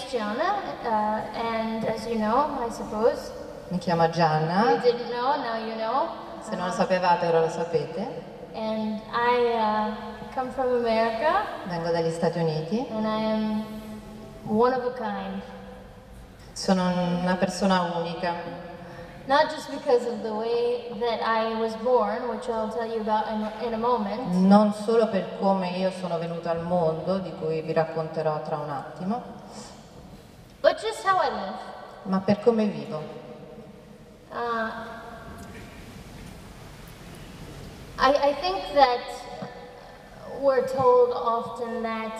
Gianna, and as you know, I suppose. Mi chiamo Gianna. You didn't know, now you know. Se non lo sapevate, ora lo sapete. And I come from America. Vengo dagli Stati Uniti. And I am one of a kind. Sono una persona unica. Not just because of the way that I was born, which I'll tell you about in a moment. Non solo per come io sono venuta al mondo, di cui vi racconterò tra un attimo. But just how I live. Ma per come vivo. I think that we're told often that,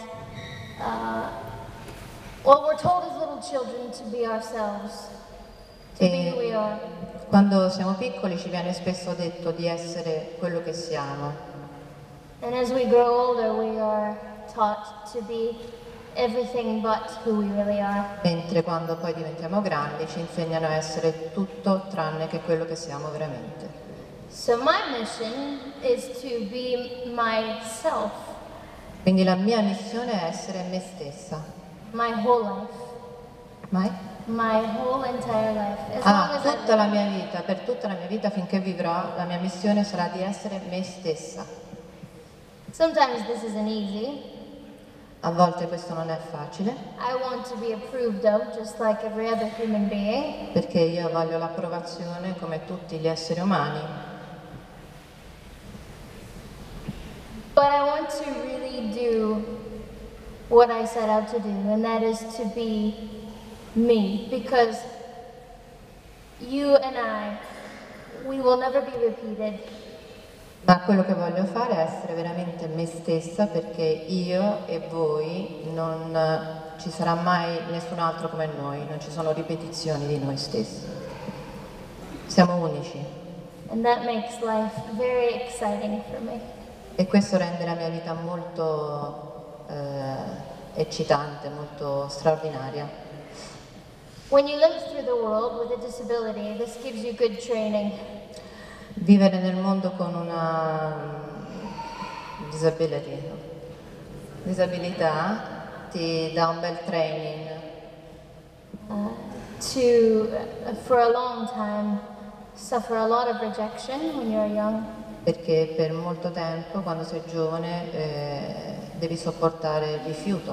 well, we're told as little children to be ourselves, to be who we are. Quando siamo piccoli ci viene spesso detto di essere quello che siamo. And as we grow older, we are taught to be everything but who we really are. Mentre quando poi diventiamo grandi ci insegnano a essere tutto tranne che quello che siamo veramente. So my mission is to be myself. Quindi la mia missione è essere me stessa. My whole life. My whole entire life. Tutta la mia vita, per tutta la mia vita finché vivrò, la mia missione sarà di essere me stessa. Sometimes this isn't easy. A volte questo non è facile. I want to be approved of just like every other human being. Perché io voglio l'approvazione come tutti gli esseri umani. But I want to really do what I set out to do, and that is to be me, because you and we will never be repeated. Ma quello che voglio fare è essere veramente me stessa, perché io e voi non ci sarà mai nessun altro come noi, non ci sono ripetizioni di noi stessi. Siamo unici. And that makes life very exciting for me. E questo rende la mia vita molto eccitante, molto straordinaria. When you live through the world with a disability, this gives you good training. Vivere nel mondo con una disabilità ti dà un bel training. For a long time, suffer a lot of rejection when you're young. Perché per molto tempo, quando sei giovane, devi sopportare il rifiuto.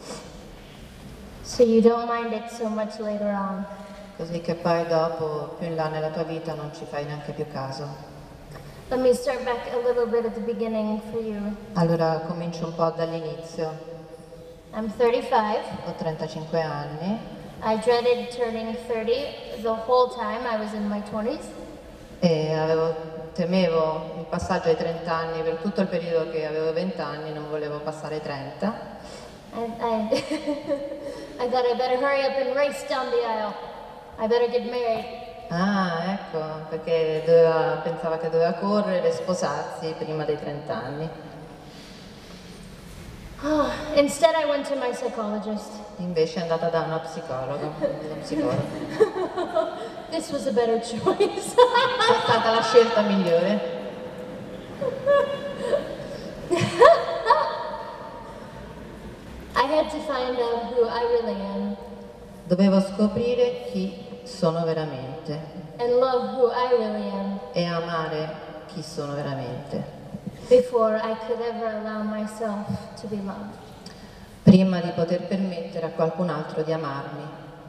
So you don't mind it so much later on. Così che poi dopo, più in là nella tua vita, non ci fai neanche più caso. Let me start back a little bit at the beginning for you. Allora comincio un po' dall'inizio. I'm 35. Ho 35 anni. I dreaded turning 30 the whole time I was in my 20s. E temevo il passaggio ai 30 anni per tutto il periodo che avevo 20 anni, non volevo passare ai 30. I thought I better hurry up and race down the aisle. I better get married. Ah, ecco, perché pensava che doveva correre e sposarsi prima dei 30 anni. Instead I went to my psychologist. Invece è andata da uno psicologo. This was a better choice. È stata la scelta migliore. I had to find out who I really am. Dovevo scoprire chi sono veramente. And love who I really am. E amare chi sono veramente. Before I could ever allow myself to be loved. Prima di poter permettere a qualcun altro di amarmi.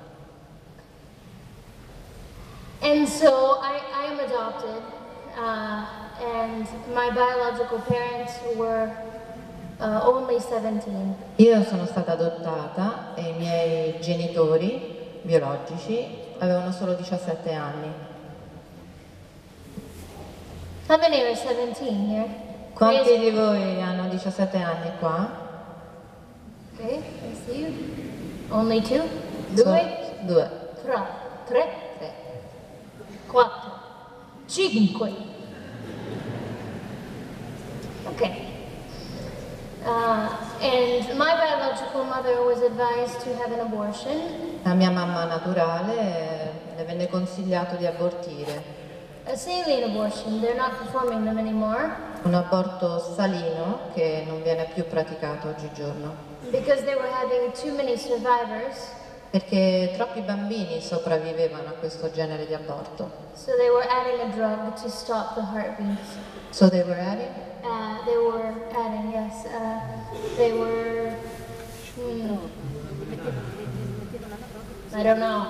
And so I am adopted, and my biological parents were only 17. Io sono stata adottata e i miei genitori biologici avevano solo 17 anni. How many are 17 here? Quanti di voi hanno 17 anni qua? Okay, I see you. Only two? Due? Tre? 4, 5. Okay. And my biological mother was advised to have an abortion. La mia mamma naturale le venne consigliato di abortire. A saline abortion, they're not performing them anymore. Un aborto salino che non viene più praticato oggigiorno. Because they were having too many survivors. perché troppi bambini sopravvivevano a questo genere di aborto. So they were adding a drug to stop the heartbeats. So they were adding? They were adding, yes. They were. I don't know.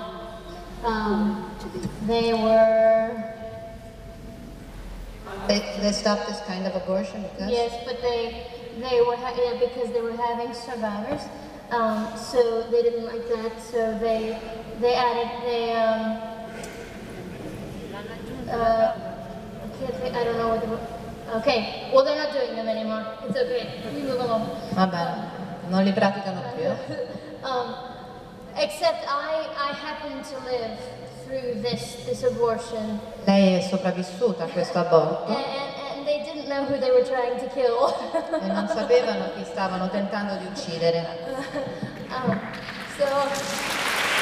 They were. They stopped this kind of abortion because? Yes, but they were because they were having survivors. So they didn't like that. So they added I don't know what okay, well they're not doing them anymore. It's okay. We move along. Va bene, non li praticano più. Except I happened to live through this abortion. Lei è sopravvissuta a questo aborto And they didn't know who they were trying to kill. e non sapevano chi stavano tentando di uccidere. So.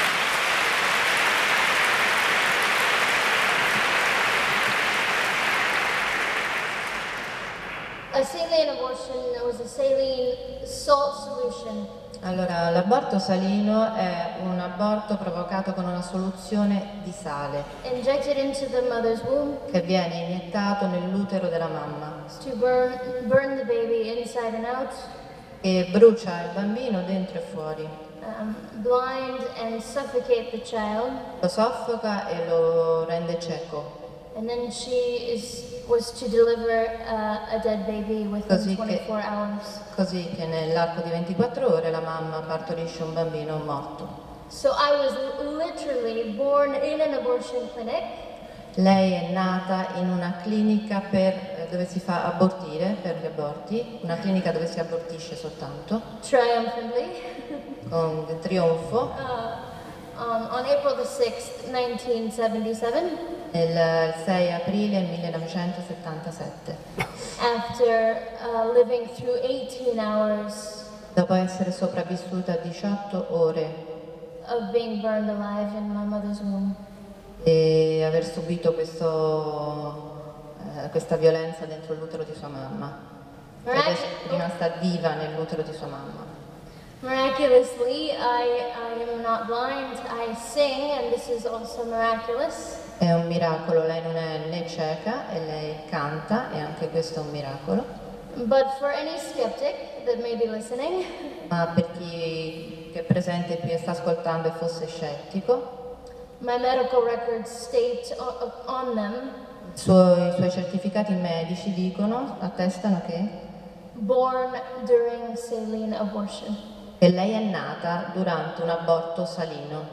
A saline abortion was a saline salt solution. Allora, l'aborto salino è un aborto provocato con una soluzione di sale Injected into the mother's womb che viene iniettato nell'utero della mamma to burn the baby inside and out, e brucia il bambino dentro e fuori, blind and suffocate the child. lo soffoca e lo rende cieco. And then was to deliver a dead baby within 24 hours. Così che nell'arco di 24 ore la mamma partorisce un bambino morto. So I was literally born in an abortion clinic. Lei è nata in una clinica dove si fa abortire per gli aborti, una clinica dove si abortisce soltanto, Triumphantly. con trionfo. On April the 6th, 1977. Il 6 aprile 1977, After living through 18 hours dopo essere sopravvissuta a 18 ore of being burned alive in my mother's womb. e aver subito questa violenza dentro l'utero di sua mamma, ed è rimasta viva nell'utero di sua mamma. Miraculously, I am not blind. I sing, and this is also miraculous. È un miracolo, lei non è né cieca e lei canta, e anche questo è un miracolo. But for any skeptic that may be listening, Ma per chi che è presente qui e sta ascoltando e fosse scettico, my medical records state on them, i suoi certificati medici attestano che born during saline abortion. lei è nata durante un aborto salino.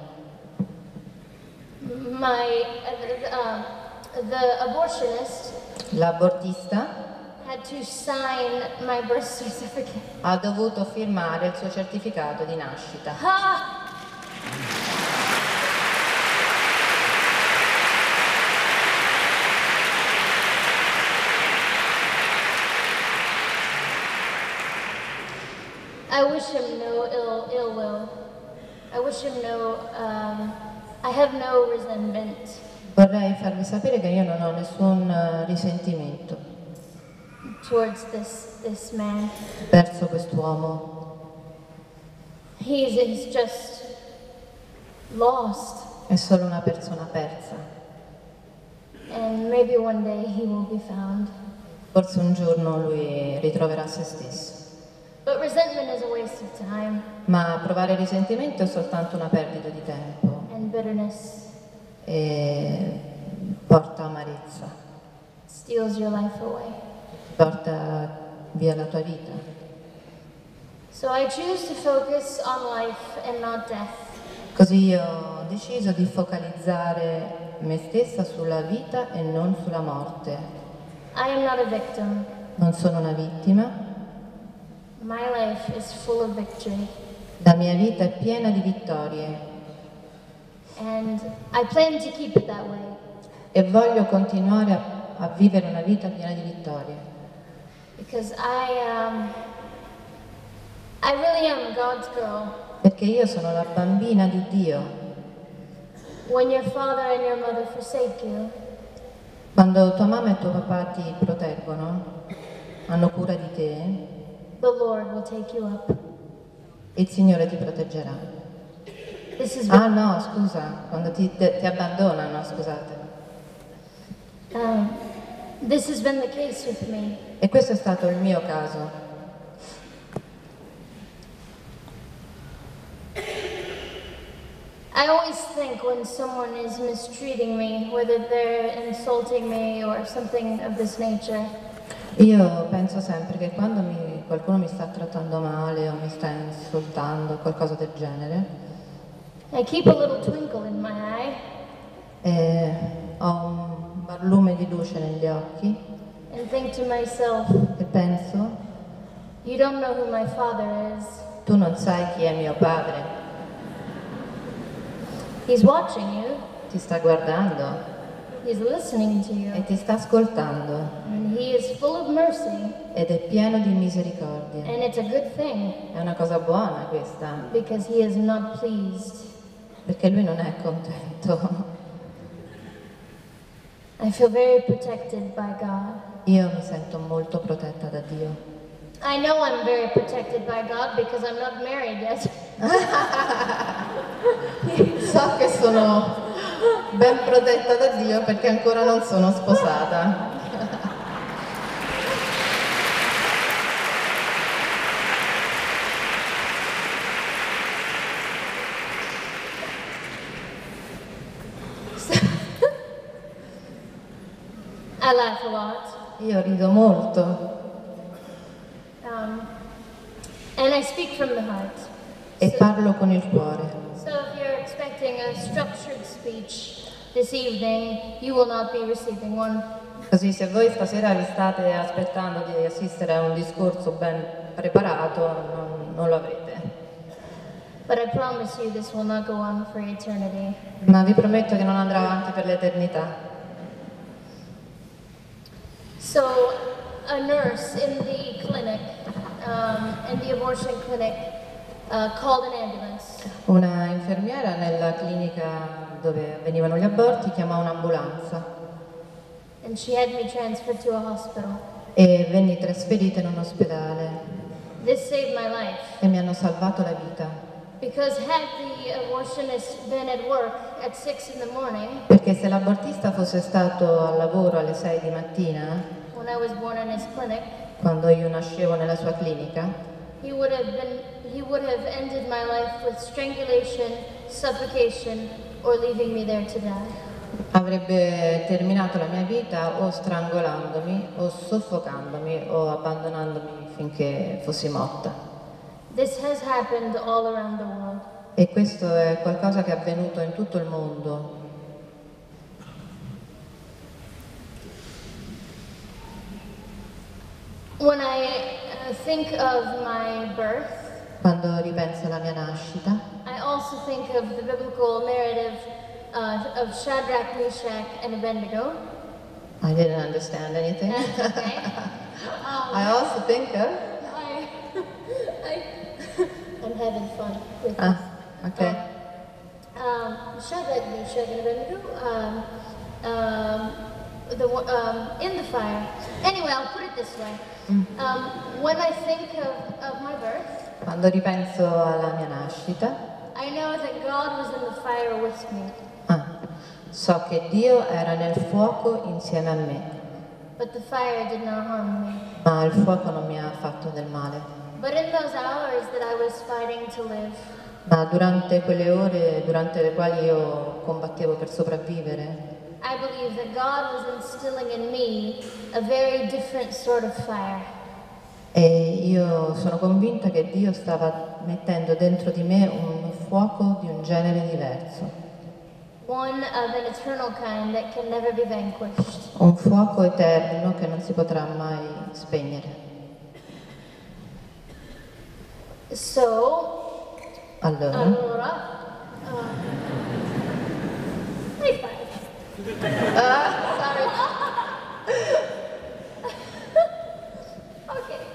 The abortionist L'abortista had to sign my birth certificate. ha dovuto firmare il suo certificato di nascita. Ha! I wish him no ill will. I wish him I have no resentment. Vorrei farvi sapere che io non ho nessun risentimento Towards this man. verso quest'uomo. He's just lost. È solo una persona persa. And maybe one day he will be found. Forse un giorno lui ritroverà se stesso. But resentment is a waste of time. Ma provare risentimento è soltanto una perdita di tempo And bitterness e porta amarezza, steals your life away. porta via la tua vita. So I choose to focus on life and not death. Così io ho deciso di focalizzare me stessa sulla vita e non sulla morte. I am not a victim. Non sono una vittima, My life is full of victory. la mia vita è piena di vittorie And I plan to keep it that way. e voglio continuare a vivere una vita piena di vittorie. Because I really am God's girl. Perché io sono la bambina di Dio. When your father and your mother forsake you, Quando tua mamma e tuo papà ti proteggono, hanno cura di te, the Lord will take you up. il Signore ti proteggerà. This has Ah been, no, scusa, quando ti abbandonano, scusate. um, this has been the case with me. E questo è stato il mio caso. I always think when someone is mistreating me, whether they're insulting me or something of this nature, Io penso sempre che quando qualcuno mi sta trattando male o mi sta insultando, qualcosa del genere, I keep a little twinkle in my eye ho un barlume di luce negli occhi and think to myself, e penso, you don't know who my father is. tu non sai chi è mio padre, He's watching you, ti sta guardando he's listening to you, e ti sta ascoltando and he is full of mercy, ed è pieno di misericordia. and it's a good thing È una cosa buona questa, because he is not pleased. perché lui non è contento. I feel very protected by God. Io mi sento molto protetta da Dio. I know I'm very protected by God because I'm not married yet. So che sono ben protetta da Dio perché ancora non sono sposata. I laugh a lot. Io rido molto And I speak from the heart. e parlo con il cuore. So if you're expecting a structured speech this evening, you will not be receiving one. Così se voi stasera vi state aspettando di assistere a un discorso ben preparato, non lo avrete. But I promise you this will not go on for eternity. Ma vi prometto che non andrà avanti per l'eternità. So a nurse in the clinic, in the abortion clinic, called an ambulance. Una infermiera nella clinica dove avvenivano gli aborti chiamò un'ambulanza And she had me transferred to a hospital. e venni trasferita in un ospedale This saved my life. e mi hanno salvato la vita. Because had the abortionist been at work at 6 in the morning, Perché se l'abortista fosse stato al lavoro alle 6 di mattina, when I was born in his clinic, quando io nascevo nella sua clinica, he would have ended my life with strangulation, suffocation, or leaving me there to die. avrebbe terminato la mia vita o strangolandomi, o soffocandomi, o abbandonandomi finché fossi morta. This has happened all around the world. E questo è qualcosa che è avvenuto in tutto il mondo. When I think of my birth, Quando ripenso alla mia nascita, I also think of the biblical narrative of Shadrach, Meshach, and Abednego. I didn't understand anything. That's okay. I also think of... I'm having fun with this. Ah, ok. Shadrach, Meshach, and Abednego. In the fire. Anyway, I'll put it this way. When I think of my birth, Quando ripenso alla mia nascita, I know that God was in the fire with me. so che Dio era nel fuoco insieme a me, But the fire did not harm me. ma il fuoco non mi ha fatto del male. But in those hours that I was fighting to live, Ma durante quelle ore durante le quali io combattevo per sopravvivere, I believe that God was instilling in me a very different sort of fire. e io sono convinta che Dio stava mettendo dentro di me un fuoco di un genere diverso, One of an eternal kind that can never be vanquished. un fuoco eterno che non si potrà mai spegnere. So, Allora, high five. Sorry. Okay.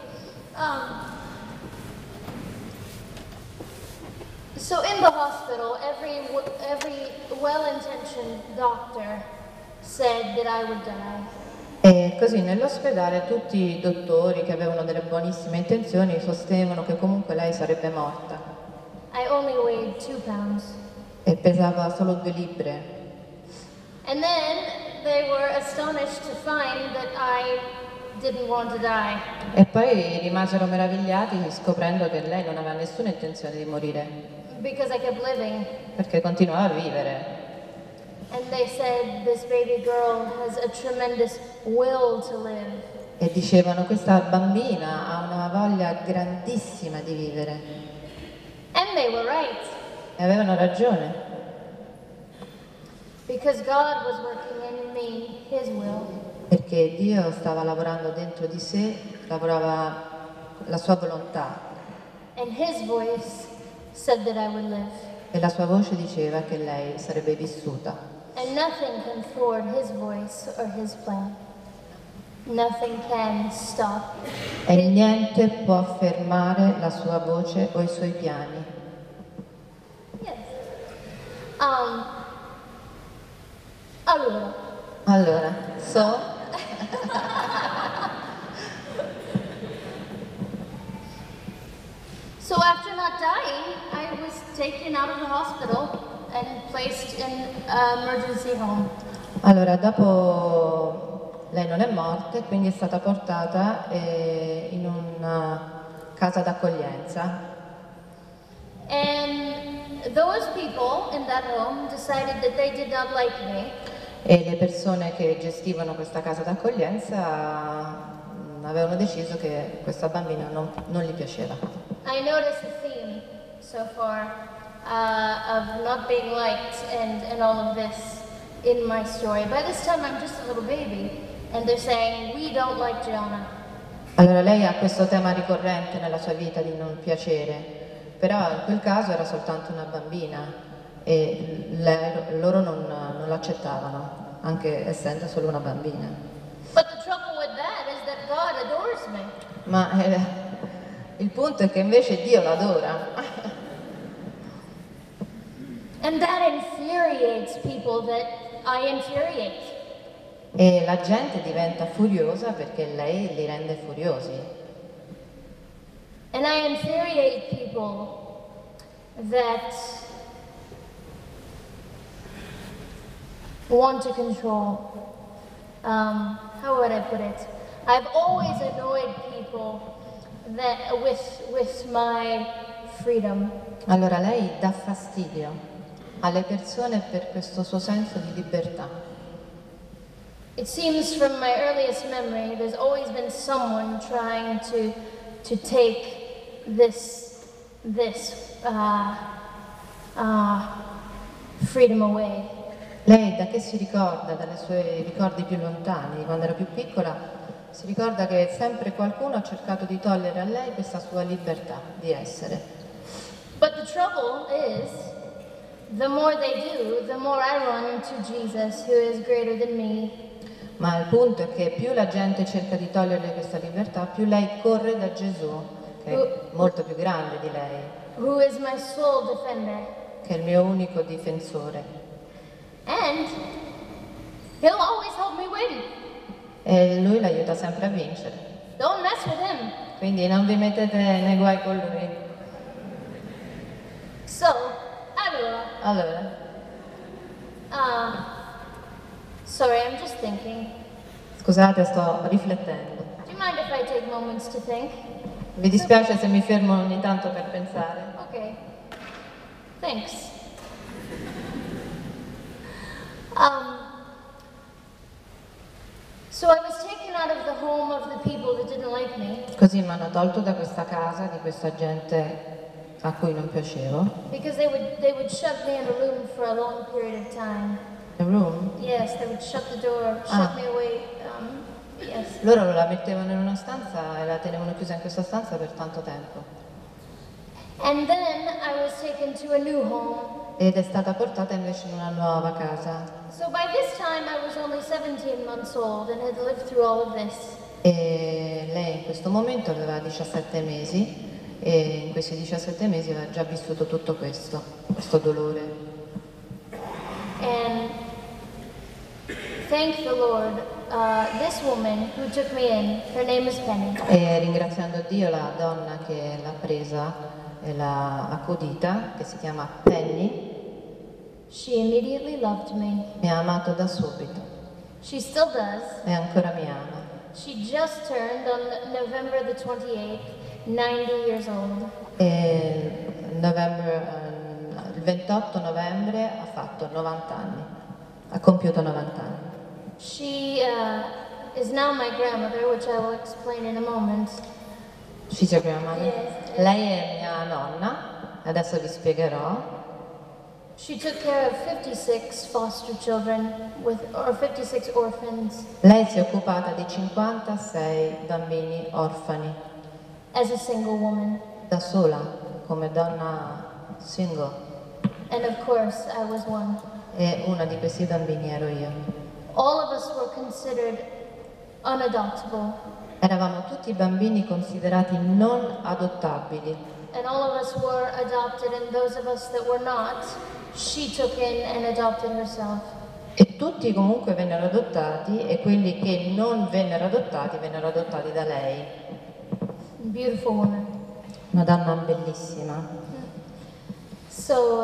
So in the hospital, every well-intentioned doctor said that I would die. e così nell'ospedale tutti i dottori che avevano delle buonissime intenzioni sostenevano che comunque lei sarebbe morta. I only weighed 2 pounds. e pesava solo 2 libbre. And then they were astonished to find that I didn't want to die. E poi rimasero meravigliati scoprendo che lei non aveva nessuna intenzione di morire, Because I kept living. perché continuava a vivere. And they said this baby girl has a tremendous will to live. E dicevano, questa bambina ha una voglia grandissima di vivere. And they were right. E avevano ragione, Because God was working in me His will. perché Dio stava lavorando dentro di sé, lavorava la sua volontà, And His voice said that I would live. e la sua voce diceva che lei sarebbe vissuta. And nothing can thwart His voice or His plan. Nothing can stop. E niente può fermare la sua voce o i suoi piani. Yes. Allora, Allora, so after not dying, I was taken out of the hospital and placed in an emergency home. allora, dopo lei non è morta, quindi è stata portata in una casa d'accoglienza. And those people in that home decided that they did not like me. E le persone che gestivano questa casa d'accoglienza avevano deciso che questa bambina non gli piaceva. I noticed a theme so far of not being liked and all of this in my story. By this time, I'm just a little baby, and they're saying, we don't like Gianna. Allora lei ha questo tema ricorrente nella sua vita di non piacere, però in quel caso era soltanto una bambina e loro non l'accettavano, anche essendo solo una bambina. But the trouble with that is that God adores me. Ma il punto è che invece Dio l'adora. And that infuriates people that I infuriate. E la gente diventa furiosa perché lei li rende furiosi. And I infuriate people that want to control. How would I put it? I've always annoyed people that with my freedom. Allora lei dà fastidio alle persone per questo suo senso di libertà. It seems from my earliest memory, there's always been someone trying to take this freedom away. Lei da che si ricorda, dai suoi ricordi più lontani, quando era più piccola, si ricorda che sempre qualcuno ha cercato di togliere a lei questa sua libertà di essere. But the trouble is, the more they do, the more I run to Jesus, who is greater than me. Ma il punto è che più la gente cerca di toglierle questa libertà, più lei corre da Gesù, che è molto più grande di lei, Who is my sole defender. che è il mio unico difensore. And he'll always help me win. E lui l'aiuta sempre a vincere. Don't mess with him. Quindi non vi mettete nei guai con lui. So, allora, Allora, sorry, I'm just thinking. scusate, sto riflettendo. Do you mind if I take moments to think? Vi dispiace se mi fermo ogni tanto per pensare? Okay. Thanks. So I was taken out of the home of the people that didn't like me Così mi hanno tolto da questa casa, di questa gente a cui non piacevo. because they would shut me in a room for a long period of time. The room. Yes, they would shut the door, shut me away. Yes. Loro la mettevano in una stanza e la tenevano chiusa in questa stanza per tanto tempo. And then I was taken to a new home. Ed è stata portata invece in una nuova casa. So by this time I was only 17 months old and had lived through all of this. E lei in questo momento aveva 17 mesi e in questi 17 mesi aveva già vissuto tutto questo dolore. And thank the Lord, this woman who took me in, her name is Penny. E ringraziando Dio, la donna che l'ha presa e l'ha accudita, che si chiama Penny, She immediately loved me. Mi ha amato da subito She still does. e ancora mi ama. She just turned on November the 28th, 90 years old. E il 28 novembre ha fatto 90 anni, ha compiuto 90 anni. She is now my grandmother, which I will explain in a moment. She's your grandmother? Yes. Lei è mia nonna, adesso vi spiegherò. She took care of 56 foster children or 56 orphans Lei si è occupata di 56 bambini orfani, as a single woman. da sola, come donna single. And of course, I was one. E una di questi bambini ero io. All of us were considered unadoptable, Eravamo tutti bambini considerati non adottabili and all of us were adopted, and those of us that were not, she took in and adopted herself. e tutti comunque vennero adottati e quelli che non vennero adottati da lei. Beautiful woman. Una donna bellissima. So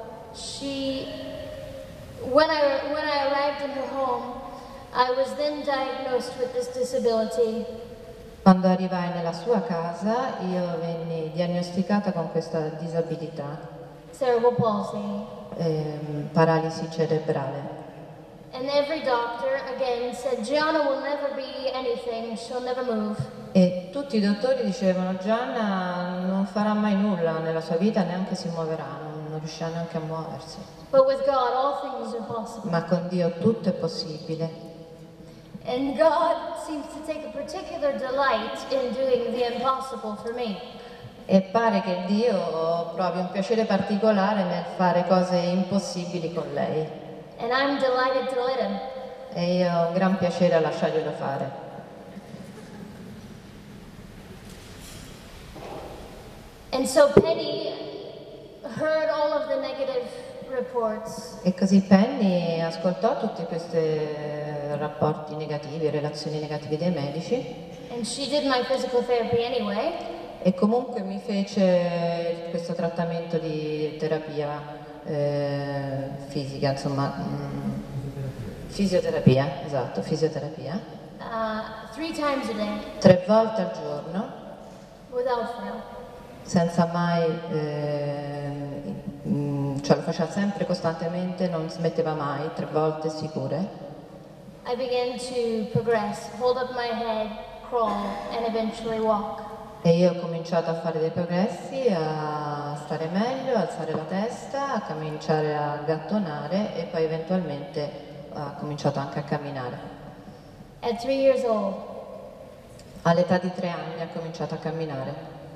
when I arrived in her home, I was then diagnosed with this disability. Quando arrivai nella sua casa io venni diagnosticata con questa disabilità, Cerebral palsy. paralisi cerebrale. And every doctor, again, said, Gianna will never be anything, she'll never move. E tutti i dottori dicevano Gianna non farà mai nulla nella sua vita, neanche si muoverà, non riuscirà neanche a muoversi. But with God, all things are possible. Ma con Dio tutto è possibile. And God seems to take a particular delight in doing the impossible for me. E pare che Dio provi un piacere particolare nel fare cose impossibili con lei. And I'm delighted to let Him. E io ho un gran piacere a lasciarglielo fare. And so Penny heard all of the negative reports. E così Penny ascoltò tutti questi rapporti negativi, relazioni negative dei medici And she did my physical therapy anyway. e comunque mi fece questo trattamento di terapia fisica, insomma, fisioterapia, esatto, fisioterapia, 3 times a day, 3 volte al giorno, without fail. senza mai, cioè lo faceva sempre costantemente, non smetteva mai, 3 volte sicure. I began to progress, hold up my head, crawl, and eventually walk. E io ho cominciato a fare dei progressi, a stare meglio, a alzare la testa, a cominciare a gattonare e poi eventualmente ho cominciato anche a camminare. At 3 years old, All'età di 3 anni ha cominciato a camminare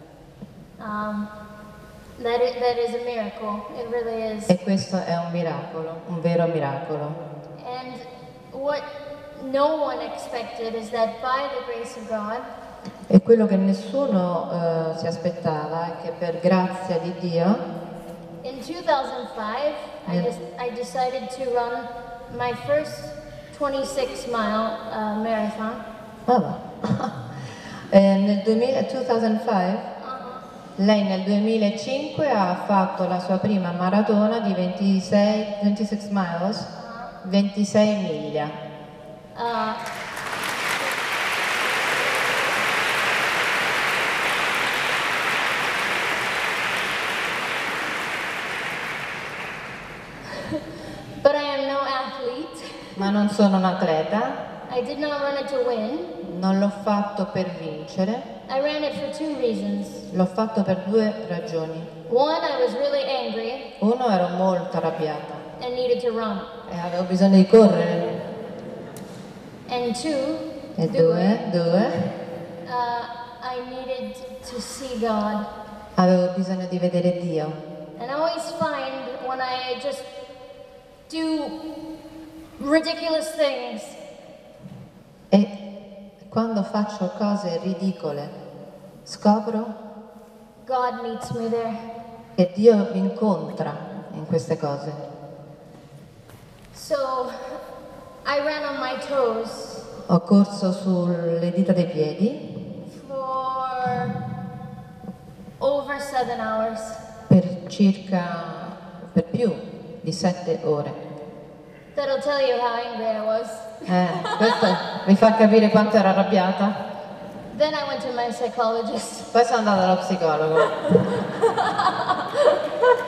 that is a miracle. It really is. e questo è un miracolo, un vero miracolo. And what no one expected is that by the grace of God, E quello che nessuno si aspettava è che per grazia di Dio in 2005, I decided to run my first 26-mile marathon. nel 2005 lei nel 2005 ha fatto la sua prima maratona di 26 miles, 26 miglia. But I am no athlete. Ma non sono un atleta, I did not run it to win. non l'ho fatto per vincere, I ran it for 2 reasons. l'ho fatto per 2 ragioni. One, I was really angry Uno, ero molto arrabbiata and needed to run. e avevo bisogno di correre. And 2, E due, I needed to see God. avevo bisogno di vedere Dio. And I always find when I just do ridiculous things, E quando faccio cose ridicole, scopro God meets me there. che Dio mi incontra in queste cose. So I ran on my toes Ho corso sulle dita dei piedi for over 7 hours. per più di 7 ore. That'll tell you how angry I was. Questo mi fa capire quanto ero arrabbiata. Then I went to my psychologist. Poi sono andata dallo psicologo.